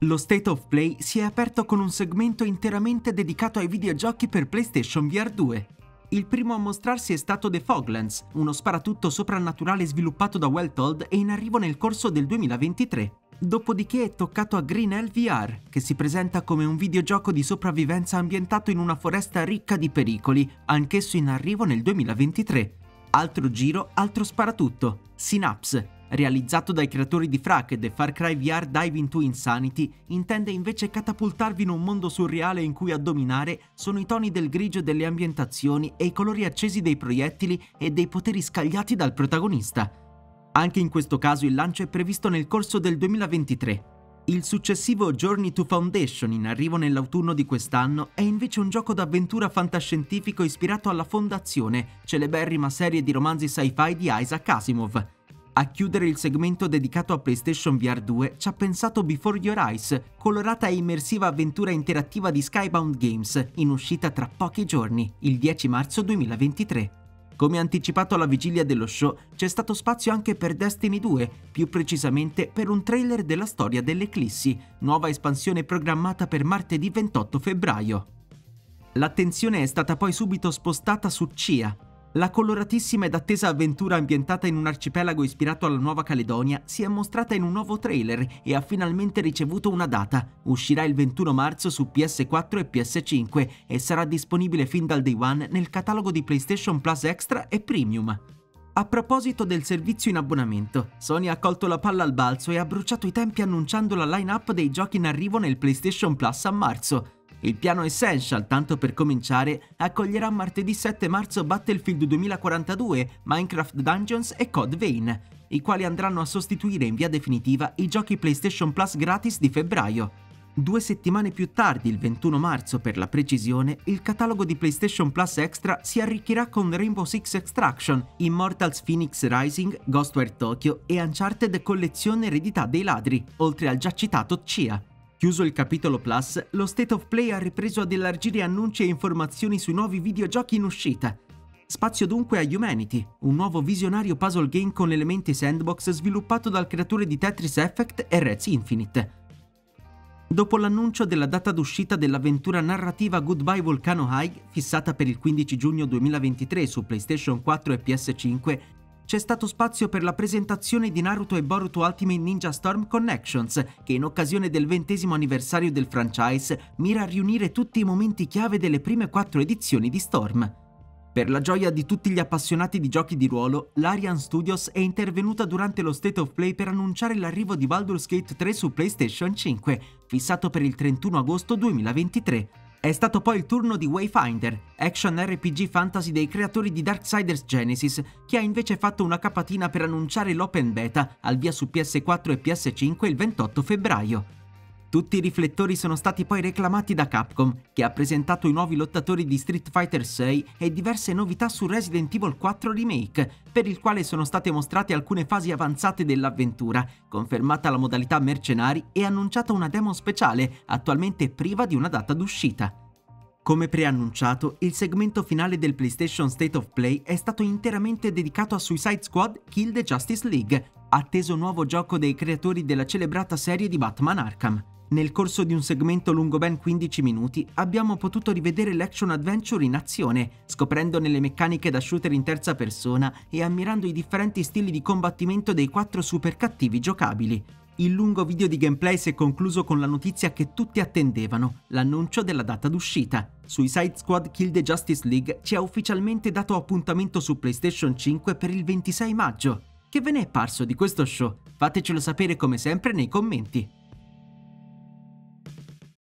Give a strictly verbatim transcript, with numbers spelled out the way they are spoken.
Lo State of Play si è aperto con un segmento interamente dedicato ai videogiochi per PlayStation V R due. Il primo a mostrarsi è stato The Foglands, uno sparatutto soprannaturale sviluppato da Well Told e in arrivo nel corso del duemilaventitré. Dopodiché è toccato a Green Hell V R, che si presenta come un videogioco di sopravvivenza ambientato in una foresta ricca di pericoli, anch'esso in arrivo nel duemilaventitré. Altro giro, altro sparatutto, Synapse, realizzato dai creatori di Frack e The Far Cry V R Dive into Insanity, intende invece catapultarvi in un mondo surreale in cui a dominare sono i toni del grigio delle ambientazioni e i colori accesi dei proiettili e dei poteri scagliati dal protagonista. Anche in questo caso il lancio è previsto nel corso del duemilaventitré. Il successivo Journey to Foundation, in arrivo nell'autunno di quest'anno, è invece un gioco d'avventura fantascientifico ispirato alla Fondazione, celeberrima serie di romanzi sci-fi di Isaac Asimov. A chiudere il segmento dedicato a PlayStation V R due ci ha pensato Before Your Eyes, colorata e immersiva avventura interattiva di Skybound Games, in uscita tra pochi giorni, il dieci marzo duemilaventitré. Come anticipato alla vigilia dello show, c'è stato spazio anche per Destiny due, più precisamente per un trailer della storia dell'Eclissi, nuova espansione programmata per martedì ventotto febbraio. L'attenzione è stata poi subito spostata su Cia. La coloratissima ed attesa avventura ambientata in un arcipelago ispirato alla Nuova Caledonia si è mostrata in un nuovo trailer e ha finalmente ricevuto una data. Uscirà il ventuno marzo su P S quattro e P S cinque e sarà disponibile fin dal day one nel catalogo di PlayStation Plus Extra e Premium. A proposito del servizio in abbonamento, Sony ha colto la palla al balzo e ha bruciato i tempi annunciando la line-up dei giochi in arrivo nel PlayStation Plus a marzo. Il piano Essential, tanto per cominciare, accoglierà martedì sette marzo Battlefield duemilaquarantadue, Minecraft Dungeons e Code Vein, i quali andranno a sostituire in via definitiva i giochi PlayStation Plus gratis di febbraio. Due settimane più tardi, il ventuno marzo per la precisione, il catalogo di PlayStation Plus Extra si arricchirà con Rainbow Six Extraction, Immortals Phoenix Rising, Ghostwire Tokyo e Uncharted Collezione Eredità dei Ladri, oltre al già citato Cia. Chiuso il capitolo Plus, lo State of Play ha ripreso ad elargire annunci e informazioni sui nuovi videogiochi in uscita. Spazio dunque a Humanity, un nuovo visionario puzzle game con elementi sandbox sviluppato dal creatore di Tetris Effect e Rez Infinite. Dopo l'annuncio della data d'uscita dell'avventura narrativa Goodbye Volcano High, fissata per il quindici giugno duemilaventitré su PlayStation quattro e P S cinque, c'è stato spazio per la presentazione di Naruto e Boruto Ultimate Ninja Storm Connections, che in occasione del ventesimo anniversario del franchise mira a riunire tutti i momenti chiave delle prime quattro edizioni di Storm. Per la gioia di tutti gli appassionati di giochi di ruolo, l'Arian Studios è intervenuta durante lo State of Play per annunciare l'arrivo di Baldur's Gate tre su PlayStation cinque, fissato per il trentuno agosto duemilaventitré. È stato poi il turno di Wayfinder, action R P G fantasy dei creatori di Darksiders Genesis, che ha invece fatto una capatina per annunciare l'open beta al via su P S quattro e P S cinque il ventotto febbraio. Tutti i riflettori sono stati poi reclamati da Capcom, che ha presentato i nuovi lottatori di Street Fighter sei e diverse novità su Resident Evil quattro Remake, per il quale sono state mostrate alcune fasi avanzate dell'avventura, confermata la modalità mercenari e annunciata una demo speciale, attualmente priva di una data d'uscita. Come preannunciato, il segmento finale del PlayStation State of Play è stato interamente dedicato a Suicide Squad Kill the Justice League, atteso nuovo gioco dei creatori della celebrata serie di Batman Arkham. Nel corso di un segmento lungo ben quindici minuti abbiamo potuto rivedere l'action adventure in azione, scoprendone le meccaniche da shooter in terza persona e ammirando i differenti stili di combattimento dei quattro super cattivi giocabili. Il lungo video di gameplay si è concluso con la notizia che tutti attendevano, l'annuncio della data d'uscita. Suicide Squad Kill the Justice League ci ha ufficialmente dato appuntamento su PlayStation cinque per il ventisei maggio. Che ve ne è parso di questo show? Fatecelo sapere come sempre nei commenti.